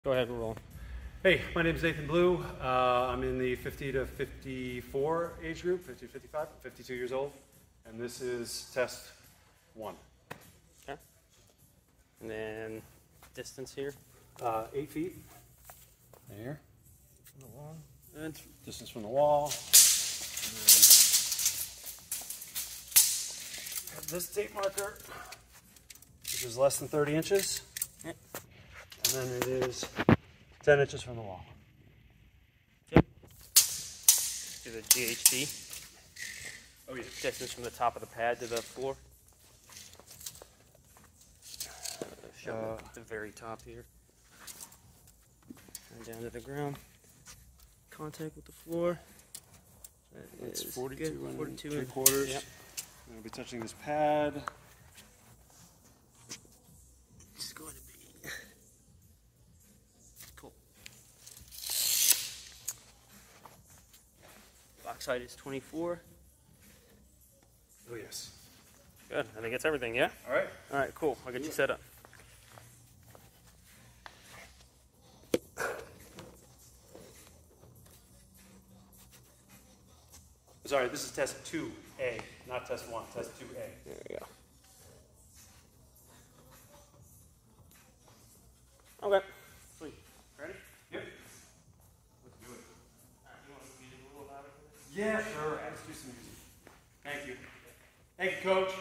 Go ahead and roll. Hey, my name is Nathan Blue. I'm in the 50 to 54 age group, 50 to 55, 52 years old. And this is test 1. Okay. And then distance here. 8 feet. There. From the wall. And Distance from the wall. And this tape marker, which is less than 30 inches. Yep. And then it is 10 inches from the wall. Okay. Do the GHD. Oh, yeah. Distance from the top of the pad to the floor. Show at the very top here. And down to the ground. Contact with the floor. It's That is 42 good. and 42 3 and- quarters. Yep. And I'll be touching this pad. It's going to be cool. Box height is 24. Oh, yes. Good. I think it's everything, yeah? All right. All right, cool. I'll get you set up. Sorry, this is test 2A, not test 1, test 2A. There we go. Okay. Sweet. Ready? Yep. Let's do it. You want the music a little louder for this? Yeah, sure. Let's do some music. Thank you. Thank you, Coach.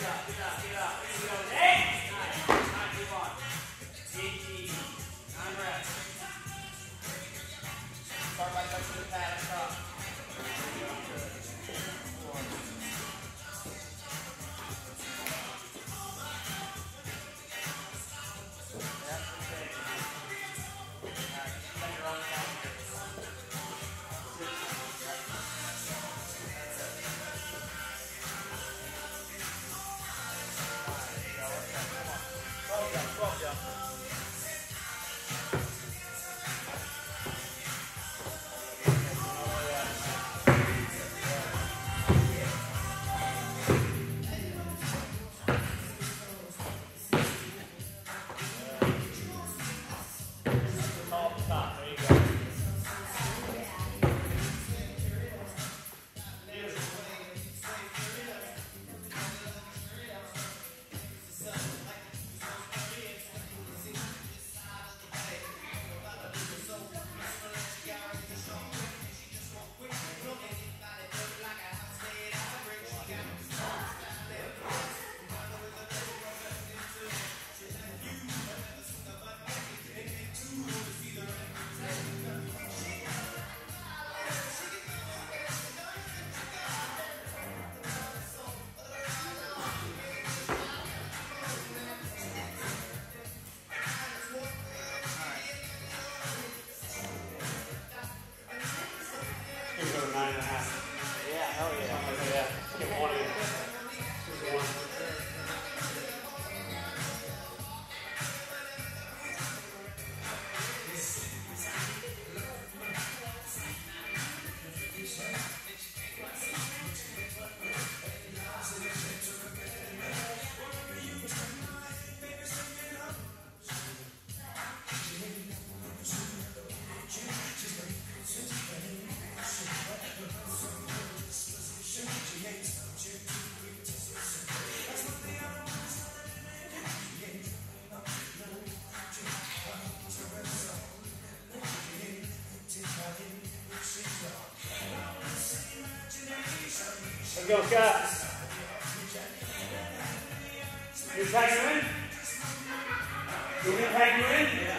Let's go, Scott. You tag you in? You want me to tag you in? Yeah.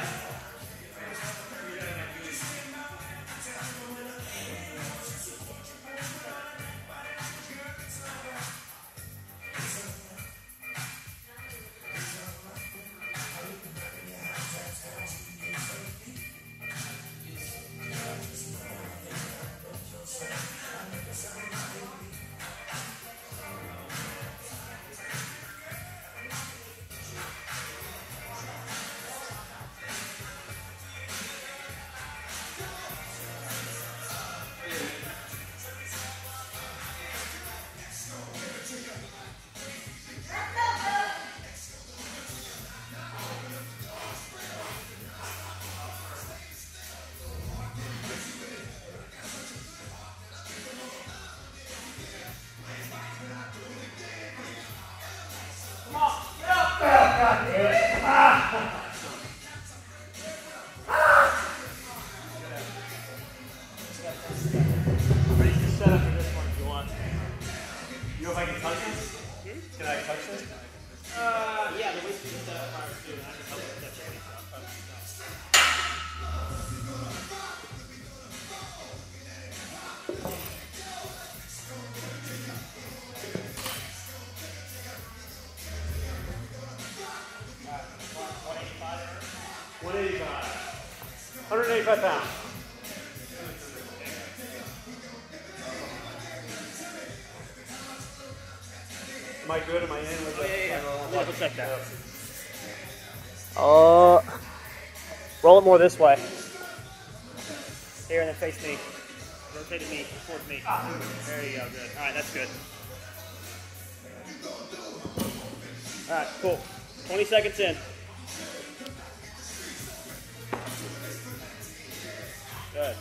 £185. Am I good? Am I in? Yeah. We'll check that. Roll it more this way. Here, and then face me. Rotate to me, towards me. There you go, good. All right, that's good. All right, cool. 20 seconds in. Good.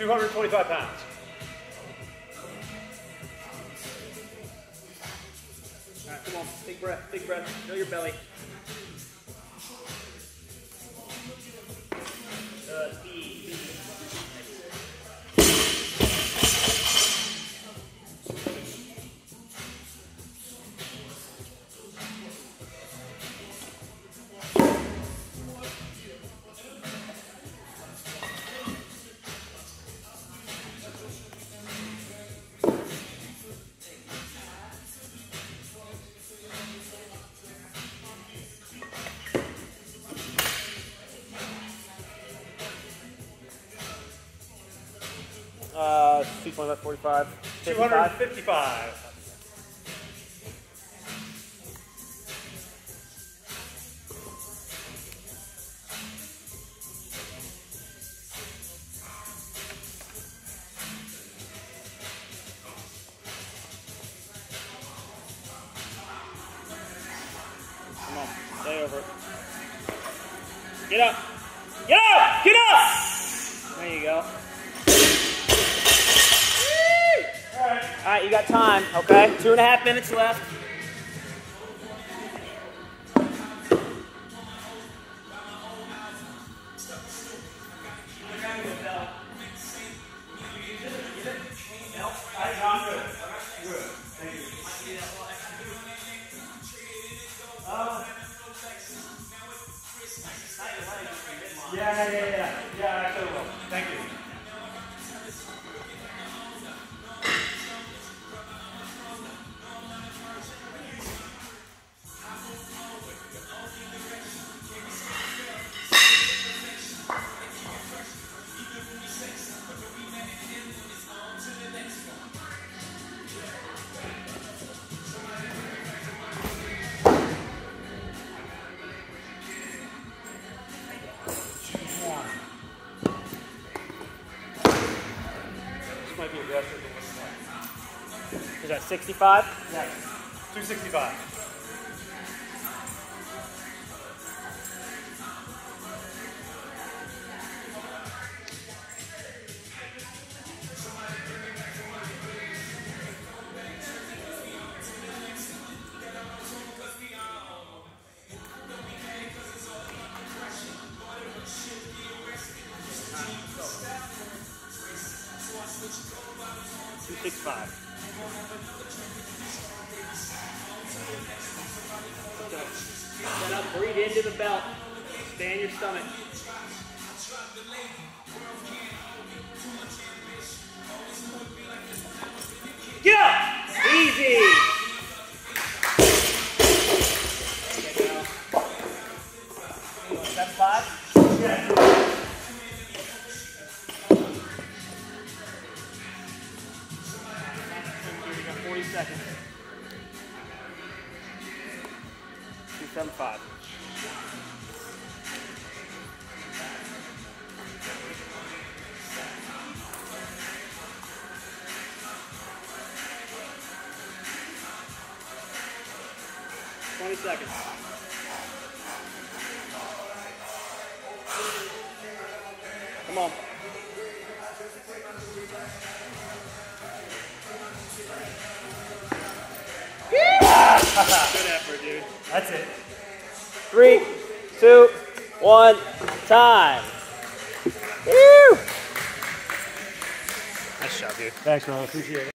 225 pounds. All right, come on, big breath, feel your belly. Speed. Uh, 225, 45, 55. 255. Come on, stay over it. Get up! Get up! Get up! There you go. All right, you got time, okay? 2.5 minutes left. Yeah, I will. Thank you. This might be aggressive. Is that 65? Yeah. 265. Set up, breathe into the belt. Expand your stomach. Get up! Easy! That's 5? Yeah. You got 40 seconds. 275. Seconds. Come on. Good effort, dude. That's it. 3, 2, 1, time. Woo! Nice job, dude. Thanks, man. I appreciate it.